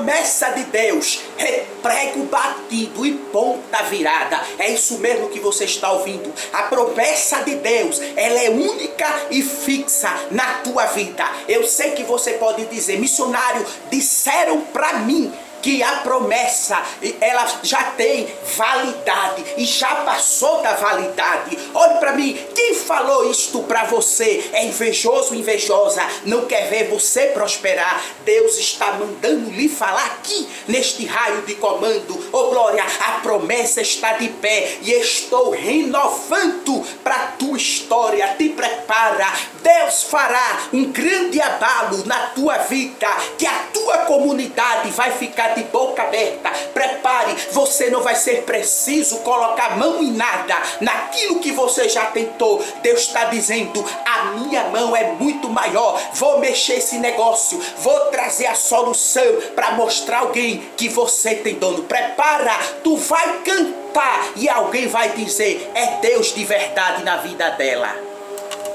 promessa de Deus é prego batido e ponta virada. É isso mesmo que você está ouvindo. A promessa de Deus, ela é única e fixa na tua vida. Eu sei que você pode dizer: missionário, disseram para mim que a promessa, ela já tem validade e já passou da validade. Olhe para mim, quem falou isto para você é invejoso, invejosa, não quer ver você prosperar. Deus está mandando lhe falar aqui, neste raio de comando. Oh glória, a promessa está de pé e estou renovando para a tua história. Te prepara, Deus fará um grande abalo na tua vida, que a tua comunidade vai ficar de boca aberta. Prepare, você não vai ser preciso colocar mão em nada, naquilo que você já tentou. Deus está dizendo: a minha mão é muito maior, vou mexer esse negócio, vou trazer a solução para mostrar a alguém que você tem dono. Prepara, tu vai cantar e alguém vai dizer: é Deus de verdade na vida dela.